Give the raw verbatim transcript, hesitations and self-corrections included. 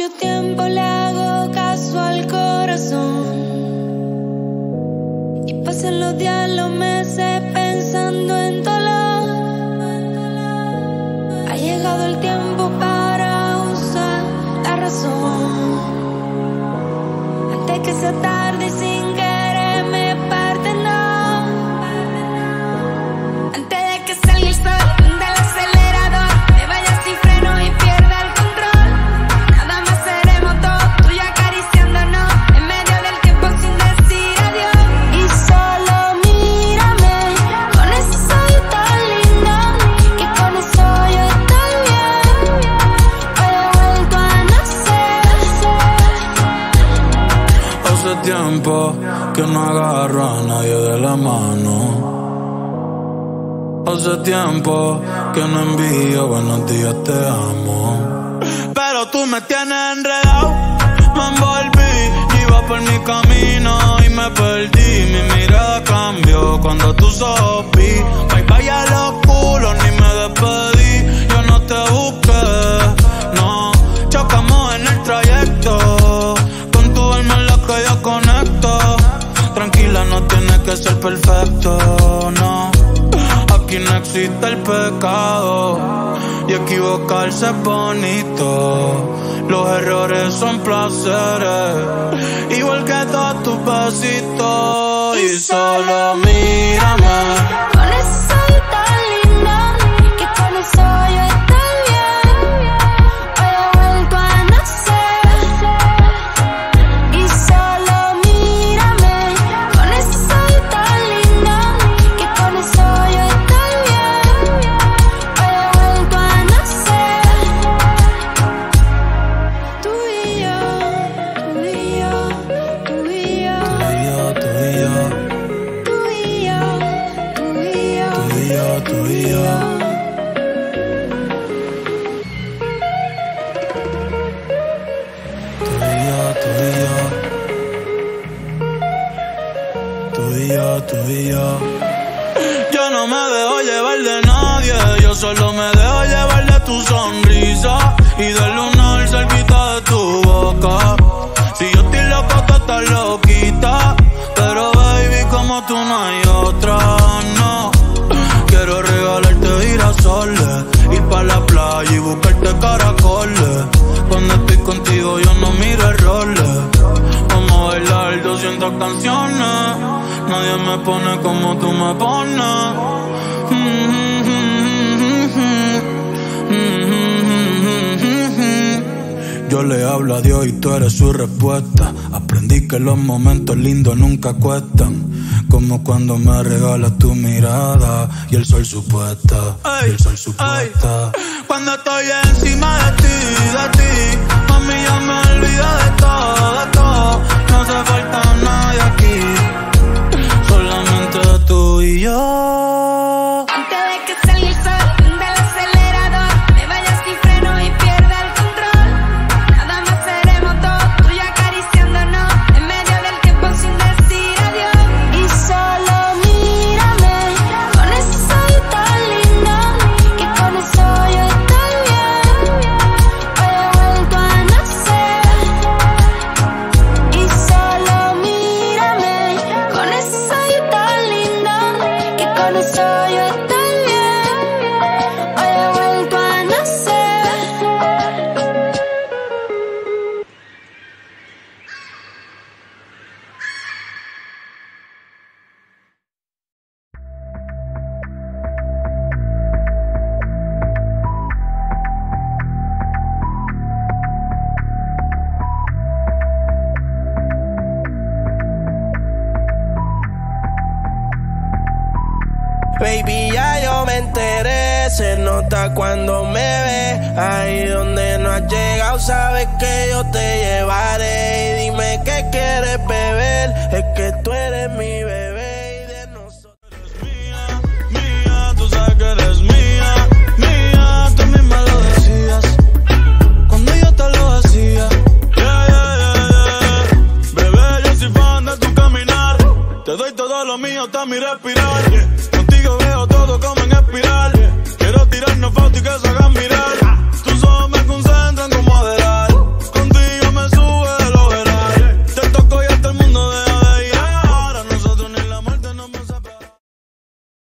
mucho tiempo le hago caso al corazón y pasan los días, los meses pensando en dolor. Ha llegado el tiempo para usar la razón antes que sea tarde y sin querer me parte, no. Antes de que salga el sol del acelerador, me vaya sin freno y pierda el control. Nada más seremos dos, tú y acariciándonos en medio del tiempo sin decir adiós. Y solo mírame con ese ojito tan lindo, que con eso yo estoy bien. Hoy he vuelto a nacer. Hace tiempo que no agarro a nadie de la mano. Hace tiempo que no envío buenos días, te amo. Pero tú me tienes enredado, me envolví, iba por mi camino y me perdí. Mi mirada cambió cuando tú sopí. Bye bye a los culos, ni me despedí. Yo no te busqué, no. Chocamos en el trayecto, con tu alma en la que yo conecto. Tranquila, no tienes que ser perfecto, no. Aquí no existe el pecado y equivocarse es bonito. Los errores son placeres, igual que todos tus besitos. Y solo mírame con ese ojito tan lindo, que con eso yo estoy bien. Hoy he vuelto a nacer. Y solo mírame con ese ojito tan lindo, que con eso yo estoy bien. Hoy he vuelto a nacer. Tú y yo, tú y yo, tú y yo, tú y yo, tú y yo, tú y yo, tú y yo, tú y yo, tú y yo. Tú y yo, tú y yo, tú y yo. Yo no me dejo llevar de nadie, yo solo me dejo llevar de tu sonrisa y del lunar cerquita de tu boca. Si yo estoy loco, tú estás loquita, pero baby, como tú no hay otra, no. Quiero regalarte girasoles, ir pa' la playa y buscarte caracoles. Cuando estoy contigo yo no miro errores. Vamos a bailar doscientas canciones, nadie me pone como tú me pones. Yo le hablo a Dios y tú eres su respuesta. Aprendí que los momentos lindos nunca cuestan, como cuando me regalas tu mirada y el sol supuesta, y el sol supuesta. Cuando estoy encima de ti, de ti, mami, ya me olvido de todo, de todo. No hace falta nadie aquí, solamente tú y yo. Antes de que salga el sol del acelerador, me vaya sin freno y pierda el control. Nada más seremos dos, tú y acariciándonos en medio del tiempo sin decir adiós. Y solo mírame con ese ojito tan lindo, que con eso yo estoy bien. Hoy he vuelto a nacer. Y solo mírame con ese ojito tan lindo, que con eso yo estoy bien. Hoy he vuelto a nacer. Baby, ya yo me enteré, se nota cuando me ves. Ahí donde no has llegado, sabes que yo te llevaré. Y dime qué quieres beber, es que tú eres mi bebé y de nosotros. Mía, mía, tú sabes que eres mía, mía, tú misma lo decías cuando yo te lo hacía. Yeah, yeah, yeah, yeah. Bebé, yo soy fan de tu caminar, te doy todo lo mío hasta mi respirar.